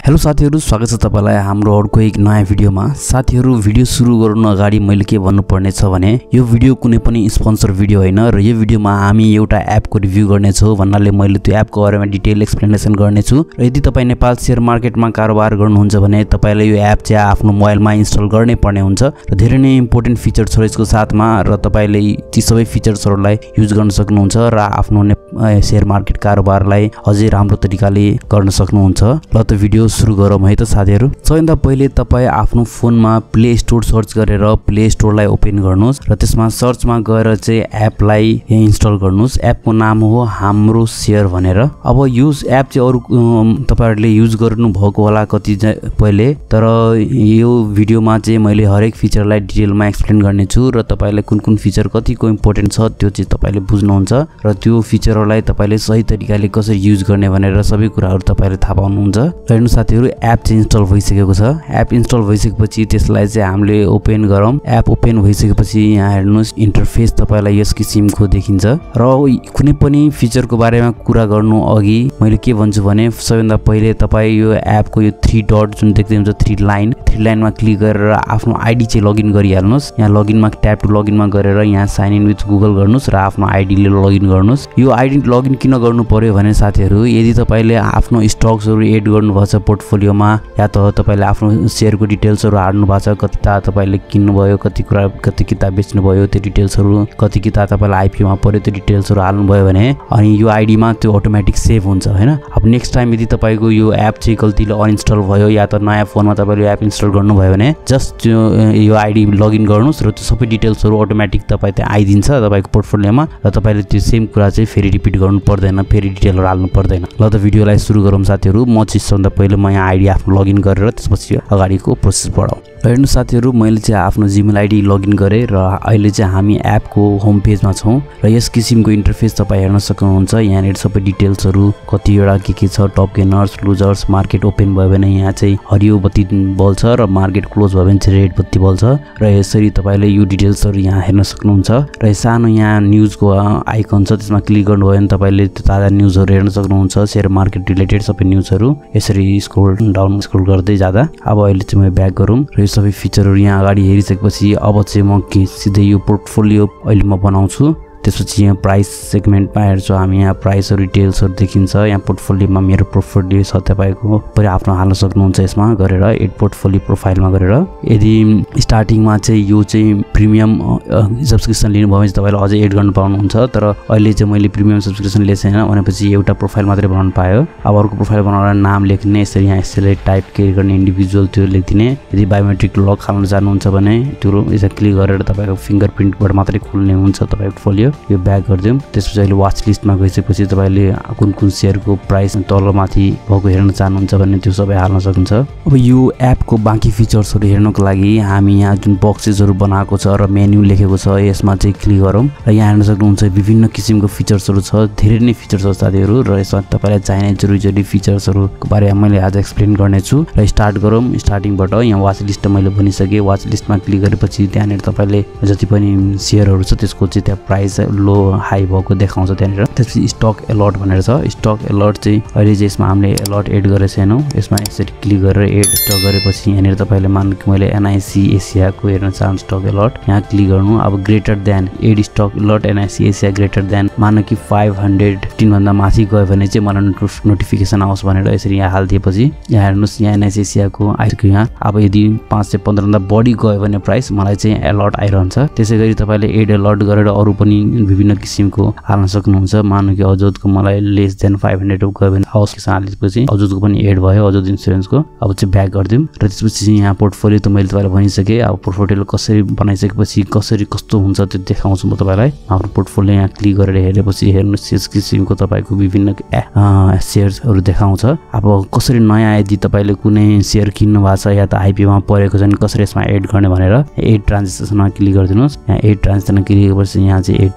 Hello साथीहरु, स्वागत छ तपाईलाई हाम्रो अर्को एक नयाँ भिडियोमा। साथीहरु, भिडियो सुरु गर्नु अगाडि मैले के भन्नु पर्ने छ भने यो भिडियो कुनै पनि स्पोन्सर भिडियो हैन र यो भिडियोमा हामी एउटा एपको रिभ्यू गर्ने छौं भन्नाले मैले त्यो एपको बारेमा डिटेल एक्सप्लेनेसन गर्ने छु र यदि तपाई नेपाल शेयर मार्केटमा कारोबार गर्नुहुन्छ भने तपाईले यो एप चाहिँ आफ्नो मोबाइलमा इन्स्टल गर्नै पर्ने हुन्छ र धेरै नै इम्पोर्टेन्ट फिचर छ यसको साथमा र तपाईले ती सबै फिचर्सहरुलाई युज गर्न सक्नुहुन्छ र आफ्नो शेयर मार्केट कारोबारलाई अझै राम्रो तरिकाले गर्न सक्नुहुन्छ। ल त भिडियो सुरु गरौँ है त साथीहरु। सबैभन्दा पहिले तपाई आफ्नो फोनमा प्ले स्टोर सर्च गरेर प्ले स्टोरलाई ओपन गर्नुस् र त्यसमा सर्चमा गएर चाहिँ एपलाई इन्स्टल गर्नुस्। एपको नाम हो हाम्रो शेयर भनेर। अब यो एप चाहिँ अरु तपाईहरुले युज गर्नु भएको होला कति पहिले, तर यो भिडियोमा चाहिँ मैले हरेक फिचरलाई डिटेलमा एक्सप्लेन गर्ने छु र तपाईलाई कुन फिचर कतिको इम्पोर्टेन्ट छ त्यो चाहिँ तपाईले बुझ्नुहुन्छ र त्यो फिचरहरुलाई तपाईले सही तरिकाले कसरी युज गर्ने भनेर सबै कुराहरु तपाईले थाहा पाउनुहुन्छ। हेर्नु साथीहरु, एप चाहिँ इन्स्टल भइसकेको छ। एप इन्स्टल भइसकेपछि त्यसलाई चाहिँ हामीले ओपन गरौँ। एप ओपन भइसकेपछि यहाँ हेर्नुस् इन्टरफेस तपाईलाई यस किसिमको देखिन्छ र कुनै पनि फिचरको बारेमा कुरा गर्नु अघि मैले के भन्छु भने सबैभन्दा पहिले तपाई यो एपको यो 3 डट जुन देख्दै हुन्छ 3 लाइनमा क्लिक गरेर आफ्नो आईडी चाहिँ लगइन गरिहाल्नुस्। यहाँ लगइनमा ट्याप टु लगइनमा गरेर यहाँ साइन इन विथ गुगल गर्नुस् र आफ्नो आईडी ले लगइन गर्नुस्। यो आईडी लगइन किन गर्नु पर्यो भने साथीहरु, यदि तपाईले आफ्नो स्टक्सहरु एड गर्नु भएको छ पोर्टफोलियोमा या त तपाईले आफ्नो शेयरको डिटेल्सहरु हाल्नु भएको छ, कति ता तपाईले किन्नु भयो, कति किताब बेच्नु भयो त्यो डिटेल्सहरु, कति किताब तपाईलाई आईपीओ मा पर्यो त्यो डिटेल्सहरु हाल्नु भयो भने अनि यो आईडी मा त्यो अटोमेटिक सेभ हुन्छ हैन। अब नेक्स्ट टाइम यदि तपाईको यो एप चाहिँ गल्तीले अनइन्स्टल भयो या त नयाँ फोनमा तपाईले यो एप इन्स्टल गर्नु भयो भने जस्ट यो आईडी लगइन गर्नुस् र त्यो सबै डिटेल्सहरु अटोमेटिक तपाई त्यहाँ आइदिन्छ तपाईको पोर्टफोलियोमा र तपाईले त्यो सेम कुरा चाहिँ फेरि रिपिट गर्नु पर्दैन, फेरि डिटेलहरु हाल्नु पर्दैन। ल त भिडियोलाई सुरु गरौँ साथीहरु। म चाहिँ सबभन्दा पहिले म यहाँ आईडी आफ्नो लगइन गरेर त्यसपछि अगाडिको प्रोसेस बढाउँ। हेर्नु साथीहरु, मैले चाहिँ आफ्नो जीमेल आईडी लगइन गरे र अहिले चाहिँ हामी एपको होम पेजमा छौं र यस किसिमको इन्टरफेस तपाई हेर्न सक्नुहुन्छ। यहाँनेर सबै डिटेल्सहरु कतिवटा के छ, top gainers, losers, market open भयो भने यहाँ चाहिँ हरियो बत्ती बल्छ र मार्केट क्लोज भयो भने चाहिँ रेड बत्ती बल्छ र यसरी तपाईले यो डिटेल्सहरु यहाँ हेर्न सक्नुहुन्छ। र सानो यहाँ न्यूजको आइकन छ, त्यसमा क्लिक गर्नुभयो भने तपाईले ताजा न्यूजहरु हेर्न सक्नुहुन्छ, शेयर मार्केट रिलेटेड सबै न्यूजहरु। यसरी स्क्रोल गर्दै जाँदा अब अहिले चाहिँ म ब्याक गरौँ र सबै फिचरहरु यहाँ अगाडि हेरिसकेपछि अब चाहिँ म सिधै यो पोर्टफोलियो अहिले म बनाउँछु। त्यसपछि यहाँ प्राइस सेगमेन्टमा हेर्छु हामी, यहाँ प्राइसहरु डिटेल्सहरु देखिन्छ। यहाँ पोर्टफोलियोमा मेरो पोर्टफोलियो छ, तपाईको पनि आफ्नो हाल्न सक्नुहुन्छ यसमा गरेर एड पोर्टफोलियो प्रोफाइलमा गरेर। यदि स्टार्टिङमा चाहिँ यो चाहिँ प्रिमियम सब्स्क्रिप्सन लिनु भयो भने तपाईले अझै एड गर्न पाउनुहुन्छ, तर अहिले चाहिँ मैले प्रिमियम सब्स्क्रिप्सन लिएको छैन भनेपछि एउटा प्रोफाइल मात्रै बनाउन पायो। अब अर्को प्रोफाइल बनाएर नाम लेख्ने, यसरी यहाँ सेलेक्ट टाइप के गर्ने इन्डिभिजुअल त्यो लेख्दिने। यदि बायोमेट्रिक लक हाल्न चाहनुहुन्छ भने त्यो यसरी क्लिक गरेर तपाईको फिङ्गरप्रिन्टबाट मात्रै खोल्ने हुन्छ तपाईको पोर्टफोलियो। यो ब्याक गर्दियौं। त्यसपछि अहिले वाच लिस्टमा गइसकेपछि तपाईले कुन शेयरको प्राइस तलमाथि भएको हेर्न चाहनुहुन्छ भने त्यो सबै हाल्न सक्नुहुन्छ। अब यो एपको बाँकी फिचर्सहरु हेर्नको लागि हामी यहाँ जुन बक्सेसहरु बनाएको छ र मेन्यु लेखेको छ यसमा चाहिँ क्लिक गरौँ र यहाँ हेर्न सक्नुहुन्छ विभिन्न किसिमको फिचर्सहरु छ, धेरै नै फिचर्स छ साथीहरु र यसमा तपाईलाई चाहिने जरुरी फिचर्सहरुको बारेमा मैले आज एक्सप्लेन गर्ने छु। र स्टार्ट गरौँ। स्टार्टिङबाट यहाँ वाच लिस्ट मैले बनिसके। वाच लिस्टमा क्लिक गरेपछि त्यहाँनेर तपाईले जति पनि शेयरहरु छ त्यसको चाहिँ त्यहाँ प्राइस लो हाई भएको देखाउँछ त्यहाँनेर। त्यसपछि स्टक अलर्ट भनेर छ। स्टक अलर्ट चाहिँ अहिले चाहिँ यसमा हामीले अलर्ट एड गरेको छैनौं। यसमा यसरी क्लिक गरेर एड स्टक गरेपछि यहाँनेर तपाईले मान कि मैले एनआईसी एसियाको हेर्न चाहन्छु स्टक अलर्ट, यहाँ क्लिक गर्नु। अब greater than add stock alert NIC Asia greater than मान कि 515 भन्दा माथि गयो भने चाहिँ मलाई नोटिफिकेसन आओस् भनेर यसरी यहाँ हाल्दिएपछि यहाँ हेर्नुस् यहाँ एनआईसी एसियाको आइसक्यो यहाँ। अब यदि 515 भन्दा बढी गयो भने प्राइस मलाई चाहिँ अलर्ट आइरहन्छ। त्यसैगरी तपाईले एड अलर्ट गरेर अरु पनि विभिन्न किसिमको हाल्न सक्नुहुन्छ। मान्नु कि अजोदको मलाई लेस देन 500 गयो भने आओस् हालेपछि अजोदको पनि एड भयो, अजोद इन्स्योरेन्सको। अब चाहिँ ब्याक गर्दियौं र त्यसपछि यहाँ पोर्टफोलियो त मैले तपाईलाई भनिसके। अब पोर्टफोलियो कसरी बनाइसकेपछि कसरी कस्तो हुन्छ त्यो देखाउँछु म तपाईलाई। आफ्नो पोर्टफोलियो यहाँ क्लिक गरेर हेरेपछि हेर्नुस् यस किसिमको तपाईको विभिन्न शेयर्सहरु देखाउँछ। अब कसरी नयाँ यदि तपाईले कुनै शेयर किन्नु भएको छ या त आईपीओ मा परेको छ भने कसरी यसमा एड गर्ने भनेर एड ट्रान्जेक्सनमा क्लिक गर्दिनुस्। यहाँ एड ट्रान्जेक्सनमा क्लिक गरेपछि यहाँ चाहिँ एड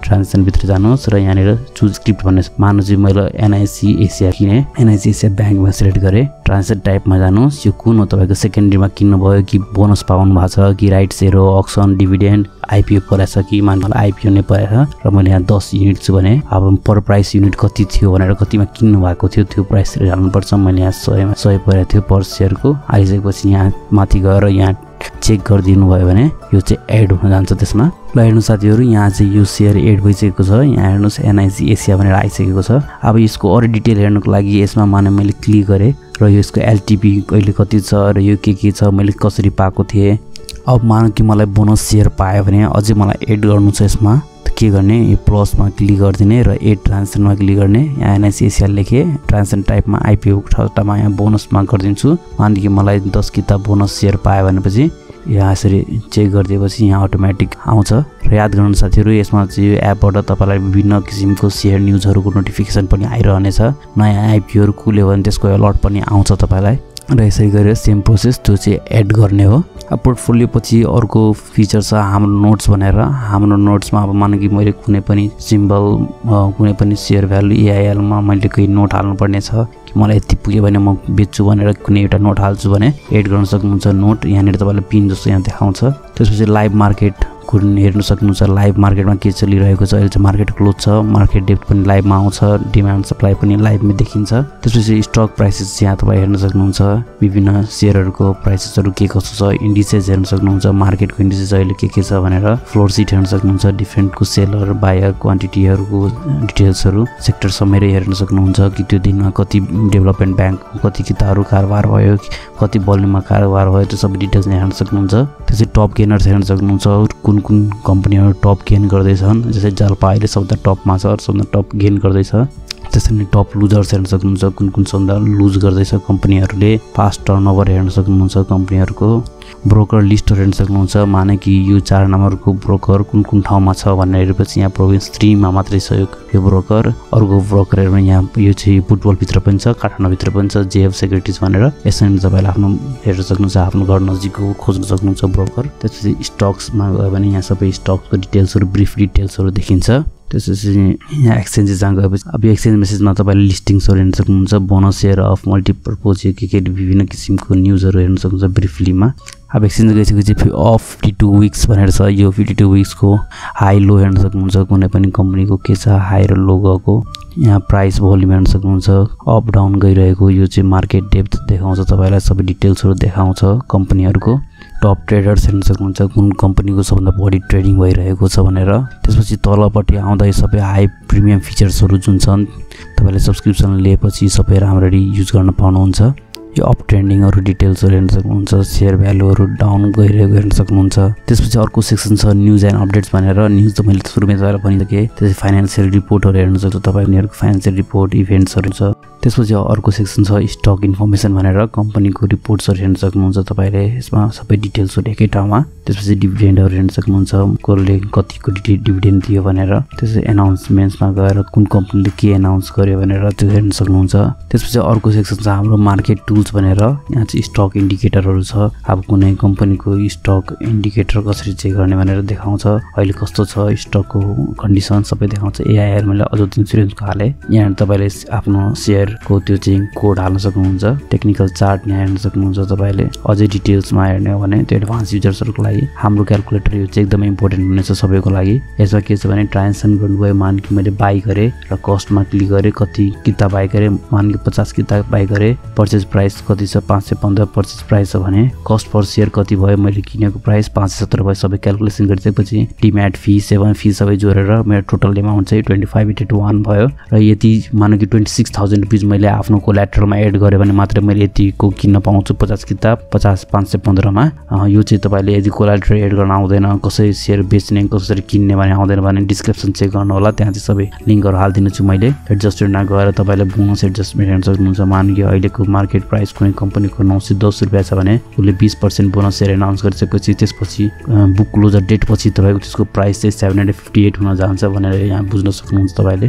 ट्रान्जेक्सन भित्र जानुहोस् र यहाँनिर चुज स्क्रिप्ट भन्ने मान्नु चाहिँ मैले एनआइसी एसिया किने एनआइसी एसिया ब्याङ्कमा सिलेक्ट गरेँ ट्रान्जेक्सन टाइपमा जानुहोस् यो कुन हो तपाईको सेकेन्डरीमा किन्नु भयो कि बोनस पाउनु भएको छ कि राइट सेयर हो अक्सन डिभिडेन्ड आइपिओ परेछ कि मान्नु आइपिओ नै परेछ र मैले यहाँ 10 युनिट छु भने अब पर प्राइस युनिट कति थियो भनेर कतिमा किन्नु भएको थियो त्यो प्राइस हाल्नुपर्छ मैले यहाँ 100 परेको थियो पर सेयरको आइसकेपछि यहाँ माथि गएर यहाँ चेक गरिदिनु भयो भने यो चाहिँ एड हुन जान्छ त्यसमा ल हेर्नु साथीहरु यहाँ चाहिँ यो सेयर एड भइसकेको छ यहाँ हेर्नुस् एनआइसी एसिया भनेर आइसकेको छ अब यसको अरु डिटेल हेर्नको लागि यसमा मैले क्लिक गरे र यसको एलटीपी कहिले कति छ र यो के छ मैले कसरी पाएको थिए अब मानौ कि मलाई बोनस सेयर पायो भने अझै मलाई एड गर्नु छ यसमा के गर्ने यो प्लसमा क्लिक गर्दिने र एड ट्रान्जेक्सनमा क्लिक गर्ने यहाँ एनआइसी एसिया लेखे ट्रान्जेक्सन टाइपमा आइपिओ ठट्टामा यहाँ बोनसमा गरिदिन्छु मान्नु कि मलाई 10 किताब बोनस सेयर पायो भनेपछि यहाँ यसरी चेक गरिदिएपछि यहाँ अटोमेटिक आउँछ र याद गर्नु साथीहरु यसमा चाहिँ यो एपबाट तपाईलाई विभिन्न किसिमको शेयर न्यूजहरुको नोटिफिकेसन पनि आइरहनेछ नयाँ आइपिओहरु खुल्यो भने त्यसको अलर्ट पनि आउँछ तपाईलाई र यसरी गरेर सेम प्रोसेस त्यो चाहिँ एड गर्ने हो अब पोर्टफोलियो पछि अर्को फिचर छ हाम्रो नोट्स भनेर हाम्रो नोट्समा अब मानौ कि मैले कुनै पनि सिम्बल कुनै पनि शेयर भ्यालु एआइएल मा मैले केही नोट हाल्नु पर्ने छ कि मलाई यति पुग्यो भने म बेच्छु भनेर कुनै एउटा नोट हाल्छु भने एड गर्न सक्नुहुन्छ नोट यहाँनिर तपाईलाई पिन जस्तो यहाँ देखाउँछ त्यसपछि लाइभ मार्केट कुन हेर्न सक्नुहुन्छ लाइभ मार्केटमा के चलिरहेको छ अहिले चाहिँ मार्केट क्लोज छ मार्केट डेप्थ पनि लाइभमा आउँछ डिमान्ड सप्लाई पनि लाइभमा देखिन्छ त्यसपछि स्टक प्राइसेस यहाँ तपाई हेर्न सक्नुहुन्छ विभिन्न शेयरहरुको प्राइसेसहरु के कसो छ इन्डिसेस हेर्न सक्नुहुन्छ मार्केटको इन्डिसेस अहिले के छ भनेर फ्लोर सिट हेर्न सक्नुहुन्छ डिफरेन्टको सेलर बायर क्वान्टिटीहरुको डिटेल्सहरु सेक्टर समेत हेर्न सक्नुहुन्छ कि त्यो दिनमा कति डेभलपमेन्ट बैंक कति किताहरु कारोबार भयो कति भोल्युममा कारोबार भयो त्यो सबै डिटेल्स हेर्न सक्नुहुन्छ त्यसै टप गेनर्स हेर्न सक्नुहुन्छ कुन कम्पनीहरु टप गेन गर्दैछन् जस्तै जाल्पा अहिले सबभन्दा टपमा छ सबभन्दा टप गेन गर्दैछ त्यसरी नै टप लुजर्स हेर्न सक्नुहुन्छ कुन सबभन्दा लुज गर्दैछ कम्पनीहरुले फास्ट टर्नओभर हेर्न सक्नुहुन्छ कम्पनीहरुको ब्रोकर लिस्ट हेर्न सक्नुहुन्छ माने कि यो 4 नम्बरको ब्रोकर कुन ठाउँमा छ भनेर हेरेपछि यहाँ प्रोभिन्स 3 मा मात्रै छ यो ब्रोकर अर्को ब्रोकरहरुमा यहाँ यो चाहिँ फुटबल भित्र पनि छ काठमाडौँ भित्र पनि छ जेएफ सेक्युरिटिज भनेर यसरी तपाईले आफ्नो हेर्न सक्नुहुन्छ आफ्नो घर नजिकको खोज्न सक्नुहुन्छ ब्रोकर त्यसपछि स्टक्समा गयो भने यहाँ सबै स्टक्सको डिटेल्सहरु ब्रिफ डिटेल्सहरु देखिन्छ त्यसपछि यहाँ एक्सचेन्जेसमा गएपछि अब यो एक्सचेन्ज मेसेजमा तपाईले लिस्टिङ्सहरु हेर्न सक्नुहुन्छ बोनस सेयर अफ मल्टिपर्पज के विभिन्न किसिमको न्यूजहरु हेर्न सक्नुहुन्छ ब्रिफलीमा अब एक्सचेन्ज गइसकेपछि अफ 52 वीक्स भनेर छ यो 52 वीक्सको हाई लो हेर्न सक्नुहुन्छ कुनै पनि कम्पनीको के छ हाई र लो गएको यहाँ प्राइस भोल्युम हेर्न सक्नुहुन्छ अप डाउन गइरहेको यो चाहिँ मार्केट डेप्थ देखाउँछ तपाईलाई सबै डिटेल्सहरु देखाउँछ कम्पनीहरुको टप ट्रेडर्स हेर्न सक्नुहुन्छ कुन कम्पनीको सबभन्दा बढी ट्रेडिङ भइरहेको छ भनेर त्यसपछि तलपट्टि आउँदा यो सबै हाई प्रिमियम फिचर्सहरु जुन छन् तपाईले सब्स्क्रिप्सन लिएपछि सबै राम्ररी युज गर्न पाउनुहुन्छ यो अप ट्रेन्डिङहरु डिटेल्सहरु हेर्न सक्नुहुन्छ शेयर भ्यालुहरु डाउन गइरहेको हेर्न सक्नुहुन्छ त्यसपछि अर्को सेक्सन छ न्यूज एन्ड अपडेट्स भनेर न्यूज त मैले सुरुमै तपाईलाई भनिसके त्यसपछि फाइनान्शियल रिपोर्टहरु हेर्न सक्नुहुन्छ तपाईहरुको फाइनान्शियल रिपोर्ट इभेन्ट्सहरु छ त्यसपछि अर्को सेक्सन छ स्टक इन्फर्मेसन भनेर कम्पनीको रिपोर्ट्सहरु हेर्न सक्नुहुन्छ तपाईले यसमा सबै डिटेल्सहरु एकै ठाउँमा त्यसपछि डिभिडेन्डहरु हेर्न सक्नुहुन्छ कसले कतिको डिभिडेन्ड दियो भनेर त्यसपछि एनाउन्समेन्ट्समा गएर कुन कम्पनीले के एनाउन्स गर्यो भनेर त्यो हेर्न सक्नुहुन्छ त्यसपछि अर्को सेक्सन छ हाम्रो मार्केट टुल्स भनेर यहाँ चाहिँ स्टक इन्डिकेटरहरु छ अब कुनै कम्पनीको स्टक इन्डिकेटर कसरी चेक गर्ने भनेर देखाउँछ अहिले कस्तो छ स्टकको कन्डिसन सबै देखाउँछ एआइएल मैले अजोत इन्स्योरेन्सको हाले यहाँ तपाईले आफ्नो शेयर को त्यो चाहिँ कोड हाल्न सक्नुहुन्छ टेक्निकल चार्ट यहाँ हेर्न सक्नुहुन्छ तपाईले अझै डिटेल्समा हेर्ने हो भने त्यो एडभान्स युजर्सहरुको लागि हाम्रो क्याल्कुलेटर यो चाहिँ एकदमै इम्पोर्टेन्ट हुनेछ सबैको लागि यसमा के छ भने ट्रान्जेक्सन गर्नुभयो मान कि मैले बाइ गरे र कस्टमा क्लिक गरे कति किताब बाइ गरे मान कि 50 किताब बाइ गरे परचेज प्राइस कति छ 515 परचेज प्राइस छ भने कस्ट पर शेयर कति भयो मैले किनेको प्राइस 570 भयो सबै क्याल्कुलेसन गरिसकेपछि डिम्याट फी सेवा फी सबै जोडेर मेरो टोटल अमाउन्ट चाहिँ 2581 भयो र यति मानौ कि 26000 रुपैयाँ मैले आफ्नो कोल्याटरलमा एड गरे भने मात्र मैले यतिको किन्न पाउँछु 50 किताब 515 मा यो चाहिँ तपाईले यदि कोल्याटर एड गर्न आउँदैन कसरी शेयर बेच्ने कसरी किन्ने भने आउँदैन भने डिस्क्रिप्सन चेक गर्नु होला त्यहाँ चाहिँ सबै लिंकहरु हाल्दिनु छु मैले एडजस्टमेन्टमा गएर तपाईले बोनस एडजस्टमेन्ट हेर्न सक्नुहुन्छ मान कि अहिलेको मार्केट प्राइस कुनै कम्पनीको 910 रुपैयाँ छ भने उले 20% बोनस शेयर एनाउन्स गरिसकेपछि त्यसपछि बुक क्लोजर डेट पछि तपाईको त्यसको प्राइस चाहिँ 758 हुन जान्छ भनेर यहाँ बुझ्न सक्नुहुन्छ तपाईले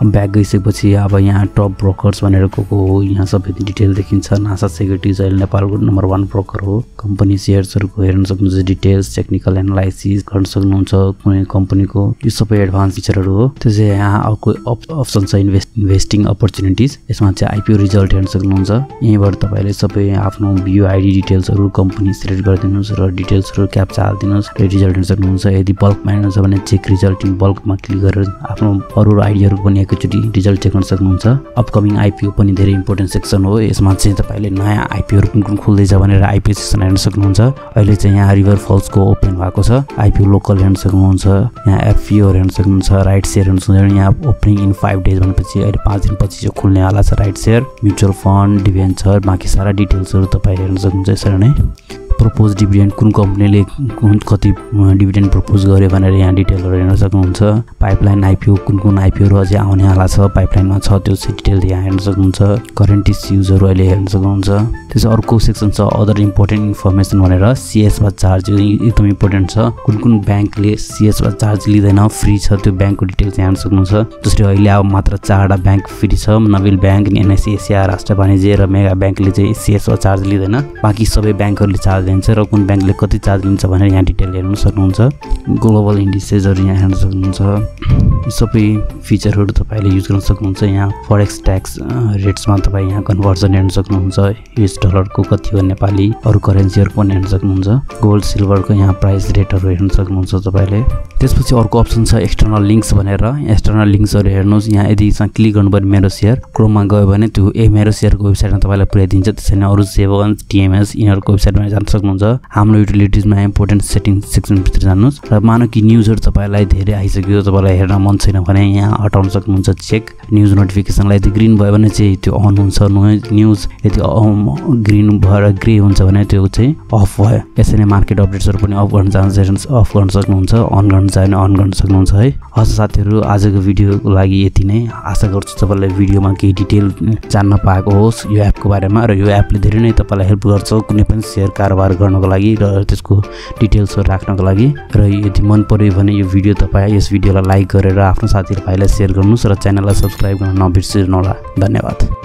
ब्याक गइसकेपछि अब यहाँ टप ब्रोकर्स भनेर को हो यहाँ सबै डिटेल देखिन्छ। नासा सेक्युरिटिज अहिले नेपालको नम्बर 1 ब्रोकर हो। कम्पनी शेयर्सहरुको हेर्न सक्नुहुन्छ, डिटेल्स, टेक्निकल एनालाइसिस गर्न सक्नुहुन्छ कुनै कम्पनीको, यो सबै एडभान्स फिचरहरु हो। त्यसै यहाँ अर्को अप्सन छ इन्भेस्टिङ अपर्चुनिटिज, यसमा चाहिँ आईपीओ रिजल्ट हेर्न सक्नुहुन्छ। यहीँबाट तपाईले सबै आफ्नो BOID डिटेल्सहरु कम्पनी सिलेक्ट गरिदिनुस् र डिटेल्सहरु क्याप्चा हाल्दिनुस् र रिजल्ट हेर्न सक्नुहुन्छ। यदि बल्कमा हेर्नु छ भने चेक रिजल्ट इन बल्कमा क्लिक गरेर आफ्नो अरु आइडियाहरु पनि एकैचोटी रिजल्ट चेक गर्न सक्नुहुन्छ। अपकमिङ आईपीओ पनि धेरै इम्पोर्टेन्ट सेक्सन हो। यसमा चाहिँ तपाईले नयाँ आईपीओहरु कुन खुल्दै छ भनेर आईपीओ सेक्सन हेर्न सक्नुहुन्छ। अहिले चाहिँ यहाँ रिभर फल्सको ओपन भएको छ। आईपीओ लोकल हेर्न सक्नुहुन्छ, यहाँ एफपीओ हेर्न सक्नुहुन्छ, राइट शेयर हेर्न सक्नुहुन्छ। यहाँ ओपनिङ इन 5 डेज भनेपछि अहिले 5 दिनपछि चाहिँ खुल्ने वाला छ right share, mutual fund, debenture, बाँकी सारा डिटेल्सहरु तपाईले हेर्न सक्नुहुन्छ। यसरी नै प्रपोज डिभिडेन्ड कुन कम्पनीले कति डिभिडेन्ड प्रपोज गर्यो भनेर यहाँ डिटेलहरु हेर्न सक्नुहुन्छ। पाइपलाइन आईपीओ कुन आईपीओहरु अझै आउने वाला छ, पाइपलाइनमा छ, त्यो डिटेल यहाँ हेर्न सक्नुहुन्छ। करेन्ट इश्यूजहरु अहिले हेर्न सक्नुहुन्छ। त्यसै अर्को सेक्सन छ अदर इम्पोर्टेन्ट इन्फर्मेसन भनेर, सीएसमा चार्ज एकदम इम्पोर्टेन्ट छ। कुन ब्याङ्कले सीएसमा चार्ज लिँदैन, फ्री छ, त्यो ब्याङ्कको डिटेल्स यहाँ हेर्न सक्नुहुन्छ। जसरी अहिले अब मात्र 4वटा ब्याङ्क फ्री छ, नबिल ब्याङ्क, एनएससी, एसिया, राष्ट्र वाणिज्य र मेगा ब्याङ्कले चाहिँ सीएसमा चार्ज लिँदैन। बाँकी सबै ब्याङ्कहरुले चार्ज लिन्छ र कुन ब्याङ्कले कति चार्ज लिन्छ भनेर यहाँ डिटेल हेर्न सक्नुहुन्छ। ग्लोबल इन्डिसेसहरु यहाँ हेर्न सक्नुहुन्छ। सबै फिचरहरु तपाईले युज गर्न सक्नुहुन्छ। यहाँ फरेक्स ट्याक्स रेट्समा तपाई यहाँ कन्भर्जन हेर्न सक्नुहुन्छ। यूएस डलरको कति हो नेपाली, अरु करेन्सीहरु पनि हेर्न सक्नुहुन्छ। गोल्ड सिल्भरको यहाँ प्राइस रेटहरु हेर्न सक्नुहुन्छ तपाईले। त्यसपछि अर्को अप्सन छ एक्सटर्नल लिंक्स भनेर। एक्सटर्नल लिंक्सहरु हेर्नुस्। यहाँ यदि यसमा क्लिक गर्नुभयो मेरोशेयर क्रोममा गयो भने त्यो मेरोशेयरको वेबसाइटमा तपाईलाई पुर्याइदिन्छ। त्यसैले अरु सेभन TMS यिनीहरुको वेबसाइटमा जान सक्नुहुन्छ। हाम्रो युटिलिटिजमा इम्पोर्टेन्ट सेटिङ सेक्सन भित्र जानुस् र मानौ कि न्यूजहरु तपाईलाई धेरै आइसक्यो, तपाईलाई हेर्न मन छैन भने यहाँ हटाउन सक्नुहुन्छ। चेक न्यूज नोटिफिकेसनलाई यदि ग्रीन भयो भने चाहिँ त्यो अन हुन्छ न्यूज, यदि ग्रीन भएर ग्रे हुन्छ भने त्यो चाहिँ अफ भयो। यसैले मार्केट अपडेट्सहरु पनि अफ गर्न चाहनुहुन्छ अफ गर्न सक्नुहुन्छ, अन गर्न चाहे भने अन गर्न सक्नुहुन्छ है। हस् साथीहरु, आजको भिडियोको लागि यति नै। आशा गर्छु तपाईलाई भिडियोमा केही डिटेल जान्न पाएको होस् यो एपको बारेमा, र यो एपले धेरै नै तपाईलाई हेल्प गर्छ कुनै पनि शेयर कारोबार गर्नको लागि र त्यसको डिटेल्सहरु राख्नको लागि। र यदि मन पर्यो भने यो भिडियो तपाई यस भिडियोलाई लाइक गरेर आफ्नो साथीहरुलाई शेयर गर्नुस् र च्यानललाई सब्स्क्राइब गर्न नबिर्सिनुहोला। धन्यवाद।